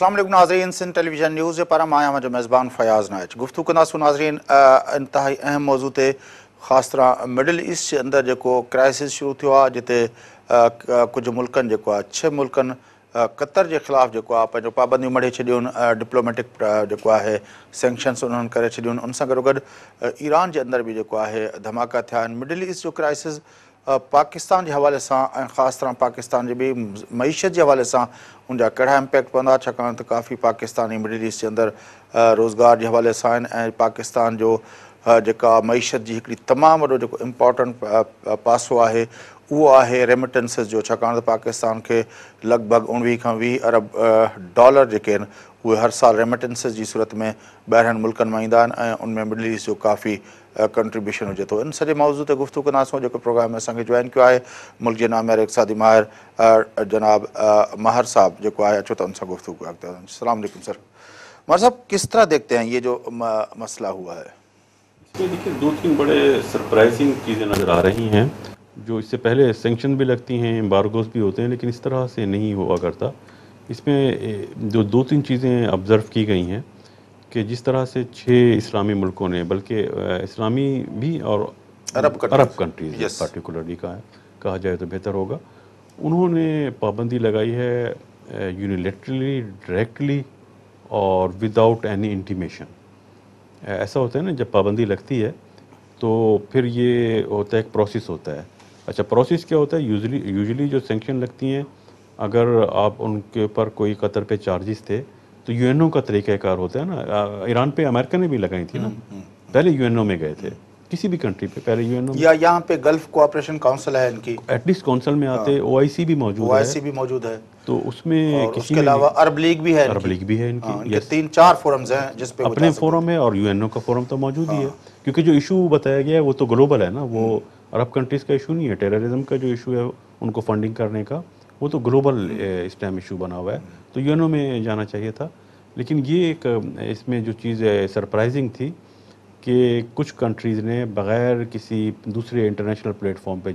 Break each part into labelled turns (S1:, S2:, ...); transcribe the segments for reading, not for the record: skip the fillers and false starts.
S1: अस्सलाम वालेकुम नाज़रीन, सिंध टेलीविजन न्यूज़ जे पारां मां आहियां जो मेज़बान फयाज़ नाइच। गुफ्तगू कंदासूं नाज़रीन इंतहाई अहम मौज़ू ते, ख़ासि तरह मिडल ईस्ट जे अंदरि जेको क्राइसिस शुरू थियो आहे, जिते कुझु मुल्कनि जेको आहे 6 मुल्कनि कतर जे ख़िलाफ़ु जेको आहे पंहिंजो पाबंदियूं मढ़े छॾियूं आहिनि, डिप्लोमेटिक जेको आहे सेंक्शन्स उन्हनि करे छॾियूं आहिनि। उन सां गॾोगॾु ईरान जे अंदरि बि जेको आहे धमाका थिया आहिनि। मिडल ईस्ट जो क्राइसिस पाकिस्तान जे हवाले सां ऐं ख़ासि तरह पाकिस्तान जे ॿी मईशत जे हवाले सां उनजा कहिड़ा इम्पैक्ट पवंदा, छाकाणि त काफ़ी पाकिस्तानी मिडल ईस्ट जे अंदरि रोज़गार जे हवाले सां आहिनि ऐं पाकिस्तान जो जेका मईशत जी हिकिड़ी तमामु वॾो जेको इम्पॉर्टेंट पासो आहे उहो आहे रेमिटेंसिस जो, छाकाणि त पाकिस्तान खे लॻभॻि 19 खां 20 अरब डॉलर जेके आहिनि उहे हर साल रेमिटेंसिस जी सूरत में ॿाहिरनि मुल्कनि मां ईंदा आहिनि ऐं उनमें मिडल ईस्ट जो काफ़ी कंट्रीब्यूशन हुजे थो। इन सॼे मौज़ू ते गुफ़्तगू कंदासीं। जेको प्रोग्राम में असांखे जॉइन कयो आहे मुल्क जे नामे वारे इक़्तिसादी माहिर जनाब महर साहब जेको आहे, अचो त उनसां गुफ़्तगू करिता। अस्सलाम वालेकुम सर। महर साहब, किस तरह देखते हैं ये जो मसला हुआ है?
S2: इसमें देखिए 2-3 बड़े सरप्राइजिंग चीज़ें नज़र आ रही हैं। जो इससे पहले सैंक्शन भी लगती हैं, एम्बार्गोस भी होते हैं, लेकिन इस तरह से नहीं हुआ करता। इसमें जो 2-3 चीज़ें ऑब्ज़र्व की गई हैं कि जिस तरह से 6 इस्लामी मुल्कों ने, बल्कि इस्लामी भी और अरब कंट्रीज़ पार्टिकुलरली कहा जाए तो बेहतर होगा, उन्होंने पाबंदी लगाई है यूनिलैटरली, डायरेक्टली और विदाउट एनी इंटीमेशन। ऐसा होता है ना, जब पाबंदी लगती है तो फिर ये होता है, एक प्रोसेस होता है। अच्छा, प्रोसेस क्या होता है? यूजुअली जो सैंक्शन लगती हैं, अगर आप उनके ऊपर कोई कतर पे चार्जेस थे तो यूएनओ का तरीक़ाकार होता है ना। ईरान पे अमेरिका ने भी लगाई थी ना, पहले यूएनओ में गए थे, किसी भी कंट्री पे पहले यूएनओ
S1: या यहाँ पे गल्फ कोऑपरेशन काउंसिल है इनकी,
S2: एटलीस्ट काउंसिल में आते, ओआईसी भी मौजूद है, तो उसमें
S1: और उसके अलावा अरब लीग भी है
S2: इनकी,
S1: 3-4 फोरम्स हैं जिस पे
S2: अपने फोरम है, और यूएनओ का फोरम तो मौजूद ही है। क्योंकि जो इशू बताया गया है वो तो ग्लोबल है ना, वो अरब कंट्रीज़ का इशू नहीं है। टेररिज्म का जो इशू है उनको फंडिंग करने का, वो तो ग्लोबल इस टाइम इशू बना हुआ है, तो यूएनओ में जाना चाहिए था। लेकिन ये एक इसमें जो चीज़ सरप्राइजिंग थी कि कुछ कंट्रीज़ ने बग़ैर किसी दूसरे इंटरनेशनल प्लेटफॉर्म पे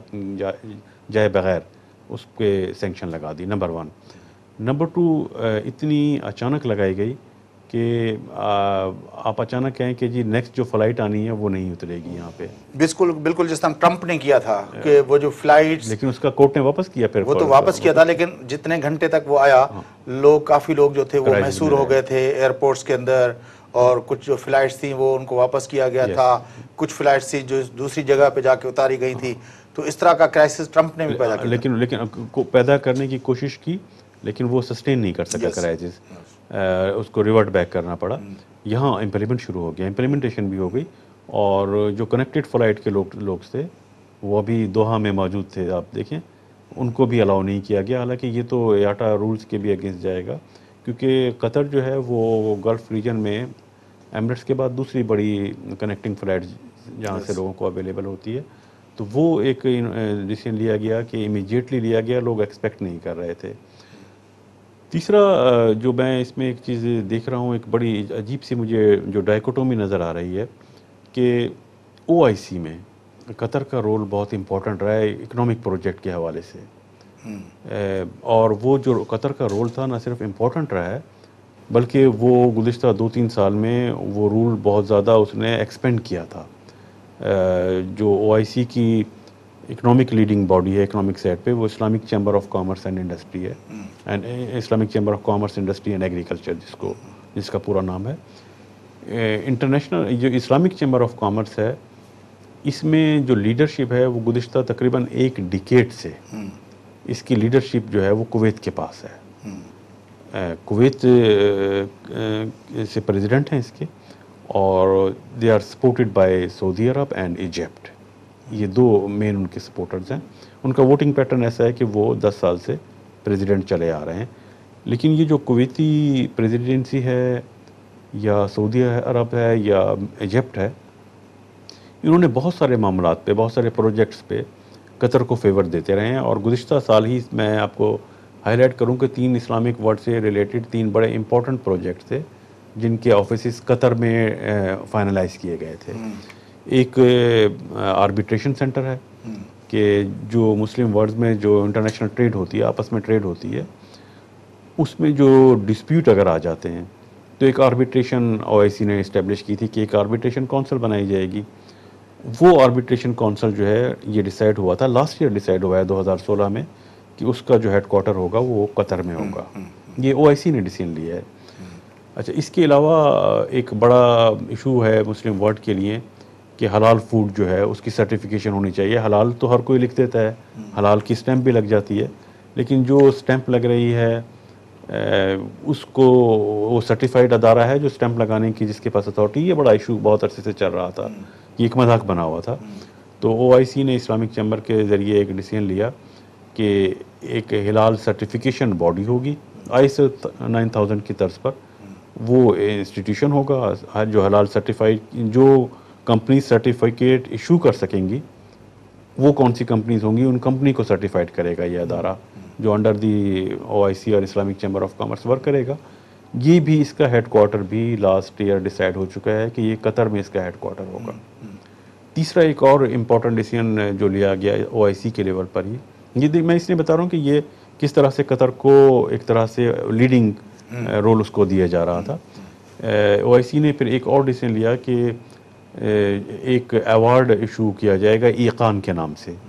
S2: जाए बग़ैर उस पर सेंक्शन लगा दी, नंबर 1। नंबर 2, इतनी अचानक लगाई गई कि आप अचानक कहें कि जी नेक्स्ट जो फ़्लाइट आनी है वो नहीं उतरेगी यहाँ पे।
S1: बिल्कुल जिस तरह ट्रंप ने किया था कि वो जो फ्लाइट्स,
S2: लेकिन उसका कोर्ट ने वापस किया, फिर
S1: वो तो वापस किया था, लेकिन जितने घंटे तक वो आया काफ़ी लोग जो थे वो महसूर हो गए थे एयरपोर्ट्स के अंदर, और कुछ जो फ़्लाइट्स थी वो उनको वापस किया गया था, कुछ फ़्लाइट्स थी जो दूसरी जगह पे जाके उतारी गई थी। तो इस तरह का क्राइसिस ट्रंप ने भी पैदा किया,
S2: लेकिन पैदा करने की कोशिश की, लेकिन वो सस्टेन नहीं कर सका क्राइसिस, उसको रिवर्ट बैक करना पड़ा। यहाँ इम्प्लीमेंट शुरू हो गया, इम्प्लीमेंटेशन भी हो गई, और जो कनेक्टेड फ़्लाइट के लोग थे वो अभी दोहा में मौजूद थे, आप देखें, उनको भी अलाउ नहीं किया गया। हालांकि ये तो याटा रूल्स के भी अगेंस्ट जाएगा, क्योंकि कतर जो है वो गल्फ़ रीजन में एमिरेट्स के बाद दूसरी बड़ी कनेक्टिंग फ़्लाइट जहाँ से लोगों को अवेलेबल होती है, तो वो एक डिसीजन लिया गया कि इमीडिएटली लिया गया, लोग एक्सपेक्ट नहीं कर रहे थे। तीसरा जो मैं इसमें एक चीज़ देख रहा हूँ, एक बड़ी अजीब सी मुझे जो डायकोटोमी नज़र आ रही है कि ओआईसी में कतर का रोल बहुत इम्पोर्टेंट रहा है इकोनॉमिक प्रोजेक्ट के हवाले से, और वो जो कतर का रोल था ना सिर्फ इम्पोर्टेंट रहा है, बल्कि वो गुज़िश्ता 2-3 साल में वो रूल बहुत ज़्यादा उसने एक्सपेंड किया था। जो ओआईसी की इकोनॉमिक लीडिंग बॉडी है इकोनॉमिक साइड पे, वो Islamic chamber of commerce and industry है, and Islamic chamber of commerce industry and agriculture जिसका पूरा नाम है। इंटरनेशनल जो इस्लामिक चैम्बर ऑफ कॉमर्स है, इसमें जो लीडरशिप है वो गुज़िश्ता तकरीबन 1 डिकेड से इसकी लीडरशिप जो है वो कुवैत के पास है। कुवैत से प्रेसिडेंट हैं इसके, और they are supported by Saudi Arabia and Egypt, ये 2 मेन उनके सपोर्टर्स हैं। उनका वोटिंग पैटर्न ऐसा है कि वो 10 साल से प्रेसिडेंट चले आ रहे हैं। लेकिन ये जो कुवैती प्रेसिडेंसी है या सऊदी अरब है या इजिप्ट है, इन्होंने बहुत सारे मामलात पे, बहुत सारे प्रोजेक्ट्स पे कतर को फेवर देते रहे हैं। और गुज़िश्ता साल ही मैं आपको हाईलाइट करूं कि 3 इस्लामिक वर्ल्ड से रिलेटेड 3 बड़े इंपॉर्टेंट प्रोजेक्ट थे जिनके ऑफिस कतर में फाइनलाइज किए गए थे। एक आर्बिट्रेशन सेंटर है कि जो मुस्लिम वर्ल्ड में जो इंटरनेशनल ट्रेड होती है, आपस में ट्रेड होती है, اس میں جو ڈسپیوٹ اگر آ جاتے ہیں تو ایک آربیٹریشن OIC نے اسٹیبلش کی تھی کہ ایک آربیٹریشن کونسل بنائی جائے گی. وہ آربیٹریشن کونسل جو ہے یہ ڈیسائیڈ ہوا تھا لاسٹ ایئر، ڈیسائیڈ ہوا ہے 2016 میں کہ اس کا جو ہیڈ کوارٹر ہوگا وہ قطر میں ہوگا. یہ OIC نے ڈیسیژن لیا ہے. اچھا، اس کے علاوہ ایک بڑا ایشو ہے مسلم ورلڈ کے لیے کہ حلال فوڈ جو ہے اس کی سرٹیفیکیشن ہونی چاہیے. حلال تو ہر کوئی لکھ دیتا ہے، حلال کی اسٹیمپ بھی لگ جاتی ہے، لیکن جو اسٹیمپ لگ رہی ہے اس کو وہ سرٹیفائڈ ادارہ ہے جو اسٹیمپ لگانے کی جس کے پاس اتھارٹی. یہ بڑا ایشو بہت عرصے سے چل رہا تھا، یہ ایک مذاق بنا ہوا تھا. تو OIC نے اسلامک چیمبر کے ذریعے ایک ڈیسیژن لیا کہ ایک حلال سرٹیفیکیشن باڈی ہوگی ISO 9000 کی طرز پر. وہ انسٹیٹیوشن ہوگا جو حلال سرٹیفائڈ، جو کمپنی سرٹیفکیٹ ایشو کر سکیں گی وہ کون سی کمپنیز ہوں گی، ان کمپنی کو سرٹیفائڈ کرے گا یہ ادارہ جو انڈر دی OIC اور Islamic chamber of commerce work کرے گا. یہ بھی اس کا ہیڈ کوارٹر بھی لاسٹ ایئر ڈیسائیڈ ہو چکا ہے کہ یہ قطر میں اس کا ہیڈ کوارٹر ہوگا. تیسرا ایک اور امپورٹنٹ ڈیسیژن جو لیا گیا OIC کے لیول پر ہی، یہ میں اس لیے بتا رہا ہوں کہ یہ کس طرح سے قطر کو ایک طرح سے لیڈنگ رول اس کو دیا جا رہا تھا. OIC نے پھر ایک اور ڈیسیژن لیا کہ ایک ایوارڈ ایشو کیا جائے گا ایقان کے نام سے.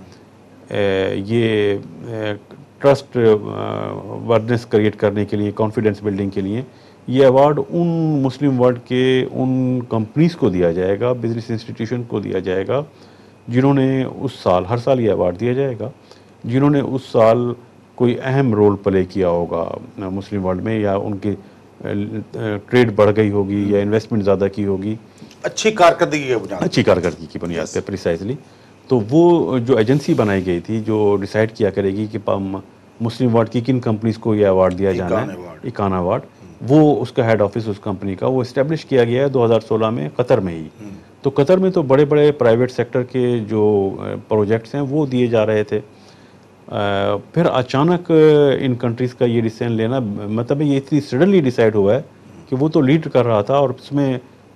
S2: یہ ٹرسٹ ورنس کریٹ کرنے کے لیے، کانفیڈنس بلڈنگ کے لیے یہ ایوارڈ ان مسلم ورلڈ کے ان کمپنیز کو دیا جائے گا، بزنس انسٹیٹیوشن کو دیا جائے گا جنہوں نے اس سال، ہر سال یہ ایوارڈ دیا جائے گا، جنہوں نے اس سال کوئی اہم رول پلے کیا ہوگا مسلم ورلڈ میں، یا ان کی ٹریڈ بڑھ گئی ہوگی یا انویسٹمنٹ زیادہ کی ہوگی،
S1: اچھی کارکردگی
S2: کی بنیاد پہ پریسائزلی. تو وہ جو ایجنسی بنائی گئی تھی جو ڈیسائیڈ کیا کرے گی کہ مسلم ورلڈ کی کن کمپنیز کو یہ ایوارڈ دیا جانا ہے، ایقان ایوارڈ، وہ اس کا ہیڈ آفس اس کمپنی کا وہ اسٹیبلش کیا گیا ہے 2016 میں قطر میں ہی. تو قطر میں تو بڑے بڑے پرائیویٹ سیکٹر کے جو پروجیکٹس ہیں وہ دیے جا رہے تھے. پھر اچانک ان کنٹریز کا یہ ڈیسیژن لینا، مطلب یہ اتنی سڈنلی ڈیسائیڈ ہوا ہے کہ وہ تو لیڈ کر رہا تھا، اور اس میں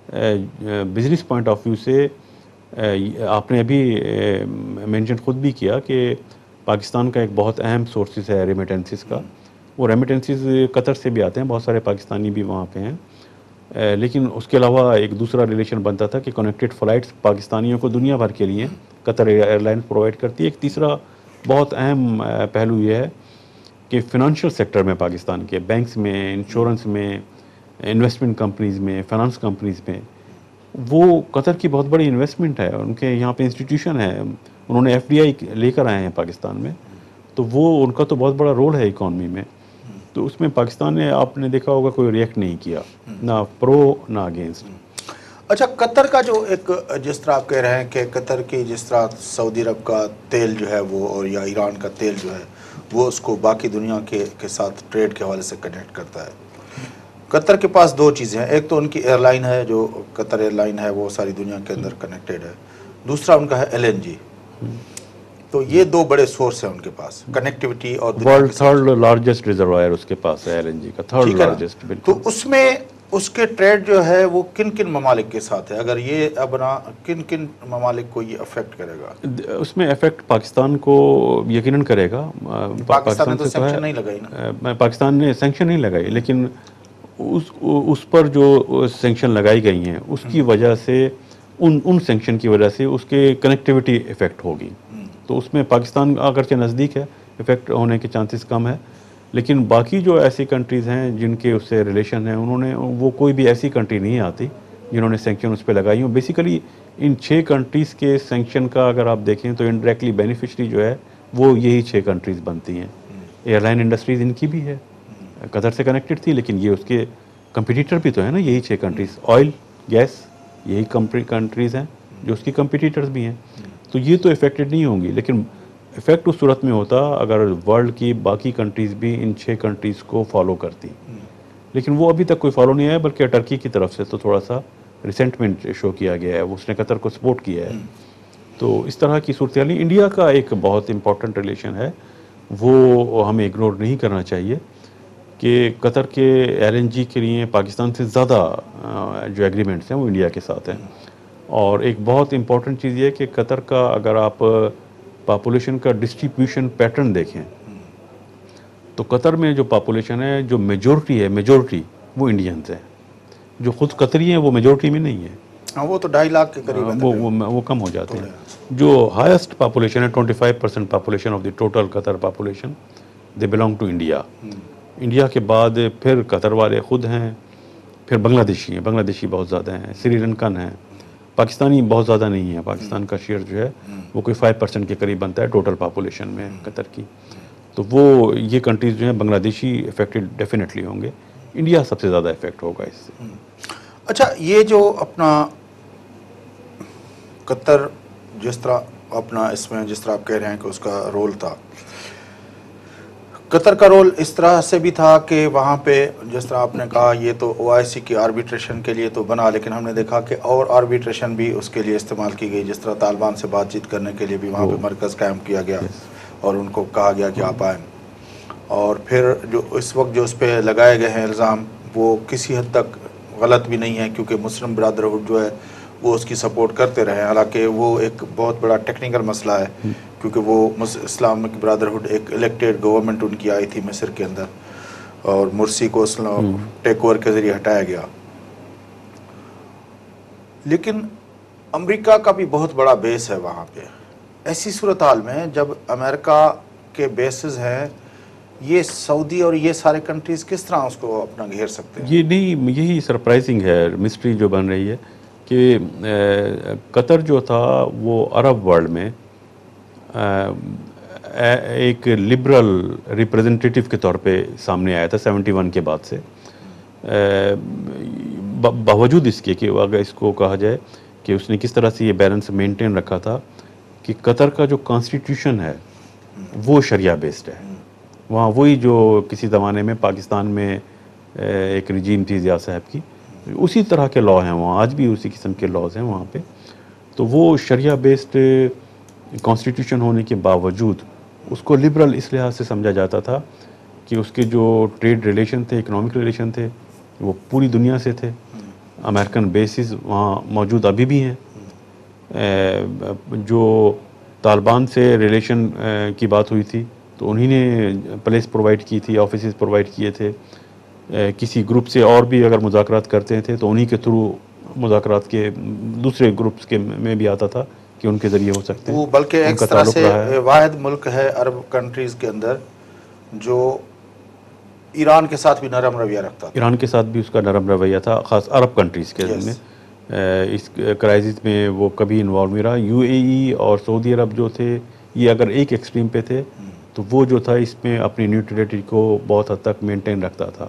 S2: بزنس پوائنٹ آف ویو سے آپ نے ابھی مینشن خود بھی کیا کہ پاکستان کا ایک بہت اہم سورسز ہے ریمیٹنسز کا. وہ ریمیٹنسز قطر سے بھی آتے ہیں، بہت سارے پاکستانی بھی وہاں پہ ہیں، لیکن اس کے علاوہ ایک دوسرا ریلیشن بنتا تھا کہ کنیکٹڈ فلائٹس پاکستانیوں کو دنیا بھر کے لیے قطر ایئر لائنس پرووائڈ کرتی ہے. ایک تیسرا بہت اہم پہلو یہ ہے کہ فنانشل سیکٹر میں پاکستان کے بینکس میں، انشورنس میں، انویسٹمنٹ کمپنیز میں، فائنانس کمپنیز میں، وہ قطر کی بہت بڑی انویسٹمنٹ ہے. ان کے یہاں پہ انسٹیٹیوشن ہے، انہوں نے FDI لے کر آئے ہیں پاکستان میں، تو وہ ان کا تو بہت بڑا رول ہے اکانومی میں. تو اس میں پاکستان نے، آپ نے دیکھا ہوگا، کوئی ریئیکٹ نہیں کیا، نہ پرو نہ اگینسٹ.
S1: اچھا، قطر کا جو ایک، جس طرح آپ کہہ رہے ہیں کہ قطر کی جس طرح سعودی عرب کا تیل جو ہے وہ، اور یا ایران کا تیل جو ہے وہ اس کو باقی دنیا کے ساتھ ٹریڈ کے حوالے سے کنیکٹ کرتا ہے. قطر کے پاس دو چیزیں ہیں، ایک تو ان کی ایئر لائن ہے جو قطر ایئر لائن ہے، وہ ساری دنیا کے اندر کنیکٹڈ ہے. دوسرا ان کا ہے LNG. تو یہ دو بڑے سورس ہیں ان کے پاس، کنیکٹیوٹی اور
S2: ورلڈ تھرڈ لارجسٹ ریزروائر اس کے پاس ہے LNG کا، تھرڈ لارجسٹ.
S1: تو اس میں اس کے ٹریڈ جو ہے وہ کن کن ممالک کے ساتھ ہے؟ اگر یہ بنا، کن کن ممالک کو یہ افیکٹ کرے گا؟
S2: اس میں افیکٹ پاکستان کو یقیناً کرے گا.
S1: پاکستان نے تو سینکشن نہیں لگائی نا.
S2: پاکستان نے سینکشن نہیں لگائی، لیکن اس پر جو سینکشن لگائی گئی ہیں اس کی وجہ سے، ان سینکشن کی وجہ سے اس کے کنیکٹیوٹی افیکٹ ہوگی. تو اس میں پاکستان اگرچہ نزدیک ہے، افیکٹ ہونے کے چانسز کم ہے، لیکن باقی جو ایسی کنٹریز ہیں جن کے اس سے ریلیشن ہیں، انہوں نے، وہ کوئی بھی ایسی کنٹری نہیں آتی جنہوں نے سینکشن اس پہ لگائی ہوں. بیسیکلی ان 6 کنٹریز کے سینکشن کا اگر آپ دیکھیں تو انڈائریکٹلی بینیفیشری جو ہے وہ یہی 6 کنٹریز بنتی ہیں. ایئر لائن انڈسٹریز ان کی بھی ہے، قطر سے کنیکٹڈ تھی، لیکن یہ اس کے کمپٹیٹر بھی تو ہیں نا، یہی 6 کنٹریز. آئل، گیس، یہی کنٹریز ہیں جو اس کی کمپٹیٹرز بھی ہیں. تو یہ تو افیکٹڈ نہیں ہوں گی، لیکن افیکٹ اس صورت میں ہوتا اگر ورلڈ کی باقی کنٹریز بھی ان 6 کنٹریز کو فالو کرتی. لیکن وہ ابھی تک کوئی فالو نہیں آیا، بلکہ ٹرکی کی طرف سے تو تھوڑا سا ریسنٹمنٹ شو کیا گیا ہے، اس نے قطر کو سپورٹ کیا ہے. تو اس طرح کی صورتحال. انڈیا کا ایک بہت امپورٹنٹ ریلیشن ہے، وہ ہمیں اگنور نہیں کرنا چاہیے کہ قطر کے LNG کے لیے پاکستان سے زیادہ جو ایگریمنٹس ہیں وہ انڈیا کے ساتھ ہیں. اور ایک بہت امپورٹنٹ چیز یہ ہے کہ قطر کا اگر آپ پاپولیشن کا ڈسٹریبیوشن پیٹرن دیکھیں تو قطر میں جو پاپولیشن ہے جو میجورٹی وہ انڈینز ہیں. جو خود قطری ہیں وہ میجورٹی میں نہیں ہے,
S1: ہاں وہ تو 2.5 لاکھ کے قریب ہے.
S2: وہ کم ہو جاتے ہیں. جو ہائیسٹ پاپولیشن ہے 25% population of the total Qatar population they belong to India. India کے بعد پھر قطر والے خود ہیں, پھر بنگلہ دیشی ہیں, بنگلہ دیشی بہت زیادہ ہیں, سری لنکن ہیں, پاکستانی بہت زیادہ نہیں ہے. پاکستان کا شیئر جو ہے وہ کوئی 5% کے قریب بنتا ہے ٹوٹل پاپولیشن میں قطر کی. تو وہ یہ کنٹریز جو ہیں بنگلہ دیشی افیکٹڈ ڈیفینیٹلی ہوں گے. انڈیا سب سے زیادہ افیکٹ ہوگا اس سے.
S1: اچھا, یہ جو اپنا قطر جس طرح اپنا اس میں جس طرح آپ کہہ رہے ہیں کہ اس کا رول تھا, قطر کا رول اس طرح سے بھی تھا کہ وہاں پہ جس طرح آپ نے کہا یہ تو OIC کی آربیٹریشن کے لیے تو بنا, لیکن ہم نے دیکھا کہ اور آربیٹریشن بھی اس کے لیے استعمال کی گئی. جس طرح طالبان سے بات چیت کرنے کے لیے بھی وہاں پہ مرکز قائم کیا گیا اور ان کو کہا گیا کہ آپ آئیں. اور پھر جو اس وقت جو اس پہ لگائے گئے ہیں الزام وہ کسی حد تک غلط بھی نہیں ہے, کیونکہ مسلم برادرہڈ جو ہے وہ اس کی سپورٹ کرتے رہے. حالانکہ وہ ایک بہت بڑا ٹیکنیکل مسئلہ ہے, کیونکہ وہ اسلامک برادرہڈ ایک الیکٹڈ گورنمنٹ ان کی آئی تھی مصر کے اندر, اور مرسی کو ٹیک اوور کے ذریعے ہٹایا گیا. لیکن امریکہ کا بھی بہت بڑا بیس ہے وہاں پہ. ایسی صورتحال میں جب امریکہ کے بیسز ہیں, یہ سعودی اور یہ سارے کنٹریز کس طرح اس کو اپنا گھیر سکتے ہیں؟
S2: یہ نہیں, یہی سرپرائزنگ ہے, مسٹری جو بن رہی ہے کہ قطر جو تھا وہ عرب ورلڈ میں ایک لبرل ریپریزنٹیٹیو کے طور پہ سامنے آیا تھا 71 کے بعد سے. باوجود اس کے کہ اگر اس کو کہا جائے کہ اس نے کس طرح سے یہ بیلنس مینٹین رکھا تھا کہ قطر کا جو کانسٹیٹیوشن ہے وہ شریعہ بیسڈ ہے. وہاں وہی جو کسی زمانے میں پاکستان میں ایک رجیم تھی ضیاء صاحب کی, اسی طرح کے لاء ہیں وہاں, آج بھی اسی قسم کے لاز ہیں وہاں پہ. تو وہ شریعہ بیسڈ کانسٹیٹیوشن ہونے کے باوجود اس کو لبرل اس لحاظ سے سمجھا جاتا تھا کہ اس کے جو ٹریڈ ریلیشن تھے, اکنامک ریلیشن تھے, وہ پوری دنیا سے تھے. امریکن بیسز وہاں موجود ابھی بھی ہیں. جو طالبان سے ریلیشن کی بات ہوئی تھی تو انہی نے پلیس پرووائڈ کی تھی, آفیسز پرووائڈ کیے تھے. کسی گروپ سے اور بھی اگر مذاکرات کرتے تھے تو انہی کے تھرو مذاکرات کے دوسرے گروپس کے میں بھی آتا تھا کہ ان کے ذریعے ہو سکتے ہیں.
S1: وہ بلکہ ایک طرح سے واحد ملک ہے عرب کنٹریز کے اندر جو ایران کے ساتھ بھی نرم رویہ رکھتا تھا.
S2: ایران کے ساتھ بھی اس کا نرم رویہ تھا, خاص عرب کنٹریز کے میں. اس کرائسس میں وہ کبھی انوالو نہیں رہا. UAE اور سعودی عرب جو تھے یہ اگر ایک ایکسٹریم پہ تھے تو وہ جو تھا اس میں اپنی نیوٹرلٹی کو بہت حد تک مینٹین رکھتا تھا.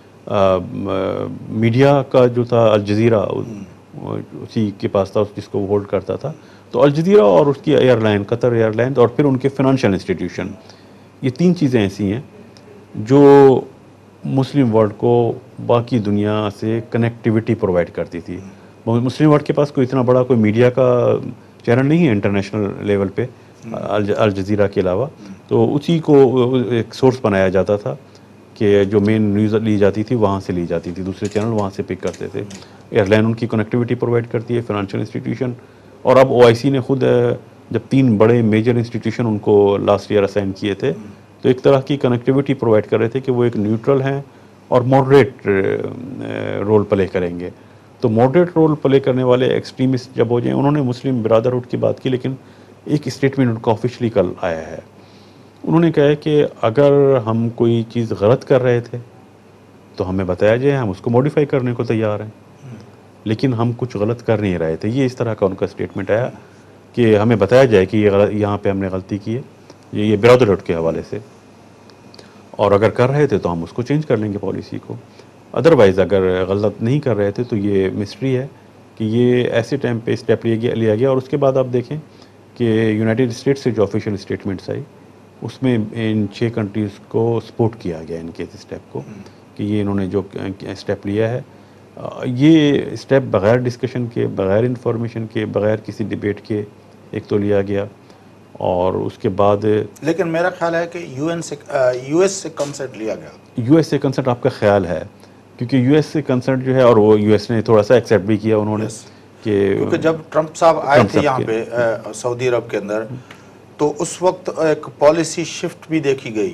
S2: میڈیا کا جو تھا الجزیرہ اسی کے پاس تھا, جس کو ہولڈ کرتا تھا. تو الجزیرہ اور اس کی airline Qatar airline اور پھر ان کے فنانشل انسٹیٹیوشن, یہ 3 چیزیں ایسی ہیں جو مسلم ورلڈ کو باقی دنیا سے کنیکٹیوٹی پرووائڈ کرتی تھی. مسلم ورلڈ کے پاس کوئی اتنا بڑا کوئی میڈیا کا چینل نہیں ہے انٹرنیشنل لیول پہ الجزیرہ کے علاوہ. تو اسی کو ایک سورس بنایا جاتا تھا کہ جو مین نیوز لی جاتی تھی وہاں سے لی جاتی تھی, دوسرے چینل وہاں سے پک کرتے تھے. ایئر لائن ان کی کنیکٹیوٹی پرووائڈ کرتی ہے, فنانشل انسٹیٹیوشن. اور اب OIC نے خود جب 3 بڑے میجر انسٹیٹیوشن ان کو لاسٹ ایئر اسائن کیے تھے تو ایک طرح کی کنیکٹیوٹی پرووائڈ کر رہے تھے کہ وہ ایک نیوٹرل ہیں اور ماڈریٹ رول پلے کریں گے. تو ماڈریٹ رول پلے کرنے والے ایکسٹریمسٹ جب ہو جائیں, انہوں نے مسلم برادرہڈ کی بات کی, لیکن ایک اسٹیٹمنٹ ان کا آفیشلی کل آیا ہے. انہوں نے کہا ہے کہ اگر ہم کوئی چیز غلط کر رہے تھے تو ہمیں بتایا جائے, ہم اس کو موڈیفائی کرنے کو تیار ہیں, لیکن ہم کچھ غلط کر نہیں رہے تھے. یہ اس طرح کا ان کا اسٹیٹمنٹ آیا کہ ہمیں بتایا جائے کہ یہاں پہ ہم نے غلطی کی ہے, یہ برادرہڈ کے حوالے سے, اور اگر کر رہے تھے تو ہم اس کو چینج کر لیں گے پالیسی کو. ادروائز اگر غلط نہیں کر رہے تھے تو یہ مسٹری ہے کہ یہ ایسے ٹائم پہ اسٹیپ لیا گیا. اور اس کے بعد آپ دیکھیں کہ یونائٹڈ اسٹیٹس سے جو آفیشیل اسٹیٹمنٹس آئی اس میں ان 6 کنٹریز کو سپورٹ کیا گیا ان کے اسٹیپ کو کہ یہ انہوں نے جو اسٹیپ لیا ہے یہ اسٹیپ بغیر ڈسکشن کے, بغیر انفارمیشن کے, بغیر کسی ڈیبیٹ کے ایک تو لیا گیا. اور اس کے بعد
S1: لیکن میرا خیال ہے کہ US سے کنسنٹ لیا گیا.
S2: US سے کنسنٹ آپ کا خیال ہے کیونکہ US سے کنسنٹ جو ہے, اور وہ US نے تھوڑا سا ایکسیپٹ بھی کیا انہوں نے
S1: کیونکہ جب ٹرمپ صاحب آئے تھے یہاں پہ سعودی عرب کے اندر تو اس وقت ایک پالیسی شفٹ بھی دیکھی گئی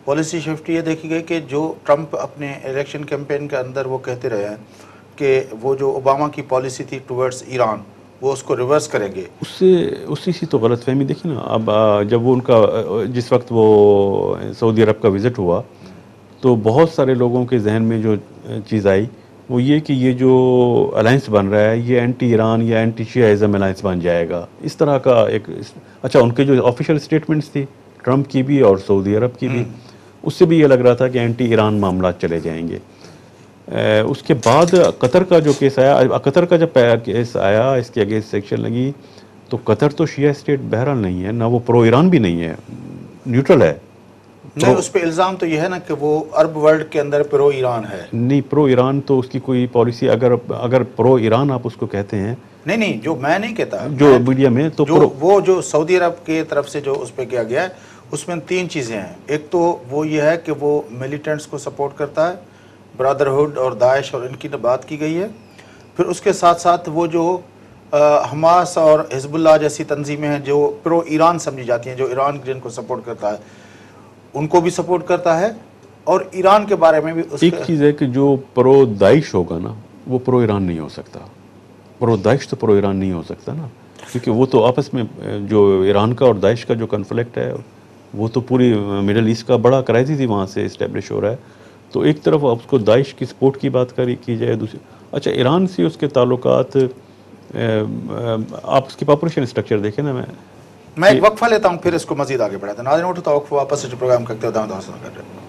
S1: پالیسی شفٹ یہ دیکھی گئی کہ جو ٹرمپ اپنے الیکشن کیمپین کے اندر وہ کہتے رہے ہیں کہ وہ جو اوباما کی پالیسی تھی ٹورڈز ایران وہ اس کو ریورس کریں گے.
S2: اسی سی تو غلط فہمی دیکھیں نا. اب جب وہ ان کا جس وقت وہ سعودی عرب کا وزٹ ہوا تو بہت سارے لوگوں کے ذہن میں جو چیز آئی وہ یہ کہ یہ جو الائنس بن رہا ہے یہ اینٹی ایران یا اینٹی شیعزم الائنس بن جائے گا, اس طرح کا ایک. اچھا, ان کے جو آفیشیل اسٹیٹمنٹس تھی ٹرمپ کی بھی اور سعودی عرب کی بھی, اس سے بھی یہ لگ رہا تھا کہ اینٹی ایران معاملات چلے جائیں گے. اس کے بعد قطر کا جو کیس آیا, قطر کا جب کیس آیا اس کے اگینسٹ سیکشن لگی تو قطر تو شیعہ اسٹیٹ بہرحال نہیں ہے, نہ وہ پرو ایران بھی نہیں ہے, نیوٹرل ہے.
S1: نہیں, اس پہ الزام تو یہ ہے نا کہ وہ عرب ورلڈ کے اندر پرو ایران ہے.
S2: نہیں, پرو ایران تو اس کی کوئی پالیسی, اگر پرو ایران آپ اس کو کہتے ہیں.
S1: نہیں, جو میں نہیں کہتا,
S2: جو میڈیا میں تو
S1: وہ جو سعودی عرب کی طرف سے جو اس پہ کیا گیا ہے اس میں 3 چیزیں ہیں. ایک تو وہ یہ ہے کہ وہ ملیٹنٹس کو سپورٹ کرتا ہے, برادرہڈ اور داعش اور ان کی بات کی گئی ہے. پھر اس کے ساتھ ساتھ وہ جو حماس اور حزب اللہ جیسی تنظیمیں ہیں جو پرو ایران سمجھی جاتی ہیں, جو ایران جن کو سپورٹ کرتا ہے ان کو بھی سپورٹ کرتا ہے, اور ایران کے بارے میں بھی.
S2: ایک چیز ہے کہ جو پرو داعش ہوگا نا وہ پرو ایران نہیں ہو سکتا. پرو داعش تو پرو ایران نہیں ہو سکتا نا, کیونکہ وہ تو آپس میں جو ایران کا اور داعش کا جو کنفلکٹ ہے وہ تو پوری مڈل ایسٹ کا بڑا کرائسس ہی وہاں سے اسٹیبلش ہو رہا ہے. تو ایک طرف آپ اس کو داعش کی سپورٹ کی بات کی جائے, دوسری اچھا ایران سے اس کے تعلقات, آپ اس کی پاپولیشن اسٹرکچر دیکھیں نا.
S1: میں ایک وقفہ لیتا ہوں پھر اس کو مزید آگے بڑھاتے ہیں. ناظرین اٹھتا وقفہ, واپس سے جو پروگرام کرتے ہوئے دعوت حاصل کر رہے ہیں.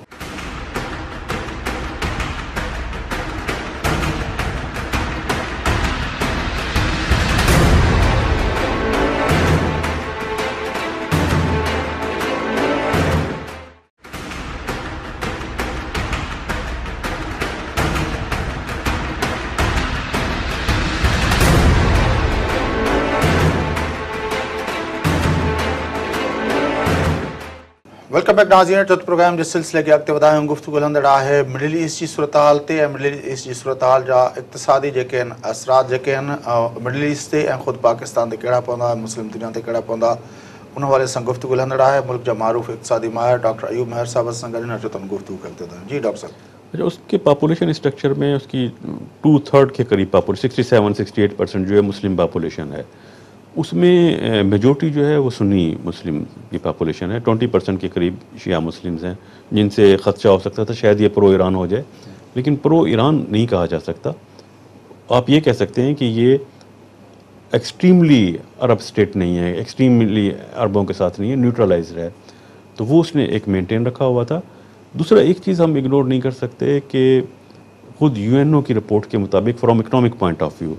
S1: ویلکم بیک ناظرین, چوتھ پروگرام جس سلسلے کے اگتے ودا گفتگو ہلندڑ ہے مڈل ایسٹ کی صورتحال تے. مڈل ایسٹ کی صورتحال جا اقتصادی جے اثرات جے مڈل ایسٹ تے خود پاکستان تے کہڑا پوندا, مسلم دنیا تے کہڑا پوندا, ان حوالے سے گفتگو ہلندڑ ہے. ملک جا معروف اقتصادی ماہر ڈاکٹر ایوب مہر صاحب سے گڈ چوتھن گفتگو کرتے ہیں. جی ڈاکٹر صاحب.
S2: اچھا, اس کے پاپولیشن اسٹرکچر میں اس کی 2/3 کے قریب پاپولیشن 67-68% جو ہے مسلم پاپولیشن ہے. اس میں میجورٹی جو ہے وہ سنی مسلم کی پاپولیشن ہے. 20% کے قریب شیعہ مسلمز ہیں جن سے خدشہ ہو سکتا تھا شاید یہ پرو ایران ہو جائے, لیکن پرو ایران نہیں کہا جا سکتا. آپ یہ کہہ سکتے ہیں کہ یہ ایکسٹریملی عرب اسٹیٹ نہیں ہے, ایکسٹریملی عربوں کے ساتھ نہیں ہے, نیوٹرلائزڈ ہے. تو وہ اس نے ایک مینٹین رکھا ہوا تھا. دوسرا ایک چیز ہم اگنور نہیں کر سکتے کہ خود UNO کی رپورٹ کے مطابق from economic point of view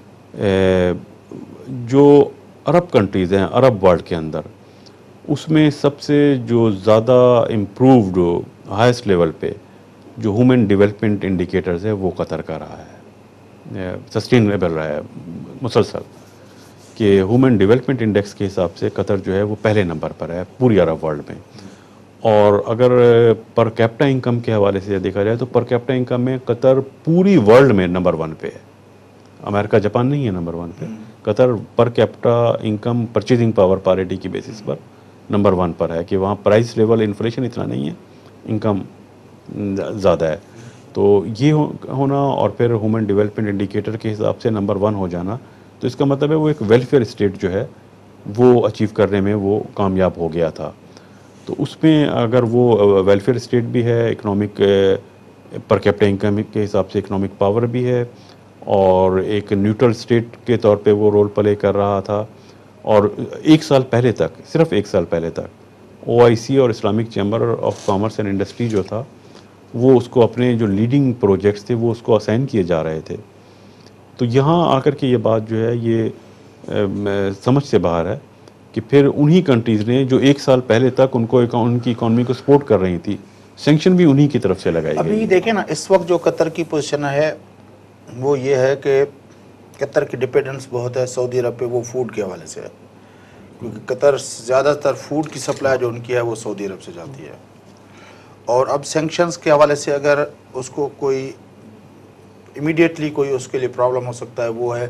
S2: جو عرب کنٹریز ہیں عرب ورلڈ کے اندر, اس میں سب سے جو زیادہ امپرووڈ ہائیسٹ لیول پہ جو ہیومن ڈیولپمنٹ انڈیکیٹرز ہے وہ قطر کا رہا ہے, سسٹینیبل رہا ہے مسلسل, کہ ہیومن ڈیولپمنٹ انڈیکس کے حساب سے قطر جو ہے وہ پہلے نمبر پر ہے پوری عرب ورلڈ میں. اور اگر پر کیپٹا انکم کے حوالے سے دیکھا جائے تو پر کیپٹا انکم میں قطر پوری ورلڈ میں نمبر 1 پہ ہے. امریکہ جاپان نہیں ہے نمبر 1 پہ, Qatar per capita income purchasing power parity کی بیسس پر نمبر 1 پر ہے, کہ وہاں پرائس لیول انفلیشن اتنا نہیں ہے, انکم زیادہ ہے. تو یہ ہونا اور پھر ہیومن ڈیولپمنٹ انڈیکیٹر کے حساب سے نمبر 1 ہو جانا, تو اس کا مطلب ہے وہ ایک ویلفیئر اسٹیٹ جو ہے وہ اچیو کرنے میں وہ کامیاب ہو گیا تھا. تو اس میں اگر وہ ویلفیئر اسٹیٹ بھی ہے, اکنامک پر کیپٹا انکم کے حساب سے اکنامک پاور بھی ہے, اور ایک نیوٹرل اسٹیٹ کے طور پہ وہ رول پلے کر رہا تھا. اور 1 سال پہلے تک, صرف 1 سال پہلے تک OIC اور Islamic chamber of commerce and industry جو تھا وہ اس کو اپنے جو لیڈنگ پروجیکٹس تھے وہ اس کو اسائن کیے جا رہے تھے. تو یہاں آ کر کے یہ بات جو ہے یہ سمجھ سے باہر ہے کہ پھر انہی کنٹریز نے جو 1 سال پہلے تک ان کی اکانومی کو سپورٹ کر رہی تھی, سینکشن بھی انہی کی طرف سے لگائی گئی.
S1: ابھی دیکھیں نا اس وقت جو قطر کی پوزیشن ہے وہ یہ ہے کہ قطر کی ڈپینڈنس بہت ہے سعودی عرب پہ, وہ فوڈ کے حوالے سے ہے, کیونکہ قطر زیادہ تر فوڈ کی سپلائی جو ان کی ہے وہ سعودی عرب سے جاتی ہے. اور اب سینکشنز کے حوالے سے اگر اس کو کوئی امیڈیٹلی کوئی اس کے لیے پرابلم ہو سکتا ہے وہ ہے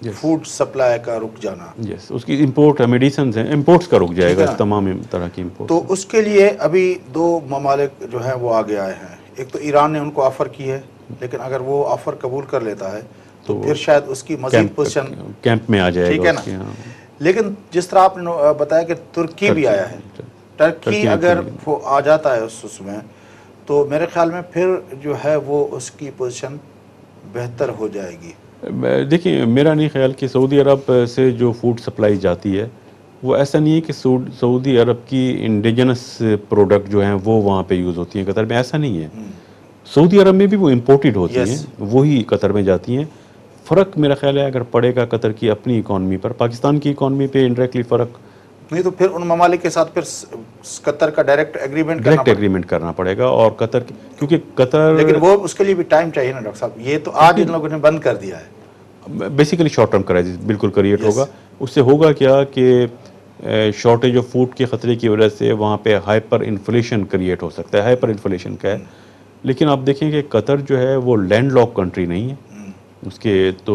S1: فوڈ سپلائی کا رک جانا.
S2: یس اس کی امپورٹ میڈیسنز ہیں امپورٹس کا رک جائے گا تمام طرح کی امپورٹ.
S1: تو اس کے لیے ابھی 2 ممالک جو ہیں وہ آگے آئے ہیں. ایک تو ایران نے ان کو آفر کی ہے, لیکن اگر وہ آفر قبول کر لیتا ہے تو پھر شاید اس کی مزید پوزیشن
S2: کیمپ میں آ جائے گا.
S1: ٹھیک ہے نا. لیکن جس طرح آپ نے بتایا کہ ترکی بھی آیا ہے, ٹرکی اگر وہ آ جاتا ہے اس میں تو میرے خیال میں پھر جو ہے وہ اس کی پوزیشن بہتر ہو جائے گی.
S2: دیکھیں میرا نہیں خیال کہ سعودی عرب سے جو فوڈ سپلائی جاتی ہے وہ ایسا نہیں ہے کہ سعودی عرب کی انڈیجنس پروڈکٹ جو ہیں وہ وہاں پہ یوز ہوتی ہیں قطر میں, ایسا نہیں ہے. سعودی عرب میں بھی وہ امپورٹڈ ہوتی ہیں, وہی قطر میں جاتی ہیں. فرق میرا خیال ہے اگر پڑے گا قطر کی اپنی اکانومی پر, پاکستان کی اکانومی پہ انڈائریکٹلی فرق
S1: نہیں, تو پھر ان ممالک کے ساتھ پھر قطر کا ڈائریکٹ ایگریمنٹ
S2: کرنا پڑے گا. اور قطر کیونکہ قطر
S1: لیکن وہ اس کے لیے بھی ٹائم چاہیے نا ڈاکٹر صاحب. یہ تو آج ان لوگوں نے بند کر دیا ہے.
S2: بیسیکلی شارٹ ٹرم کرائسس بالکل کریٹ ہوگا. اس سے ہوگا کیا کہ شارٹیج آف فوڈ کے خطرے کی وجہ سے وہاں پہ ہائپر انفلیشن کریٹ ہو سکتا ہے. ہائپر انفلیشن کا ہے, لیکن آپ دیکھیں کہ قطر جو ہے وہ لینڈ لاک کنٹری نہیں ہے. اس کے تو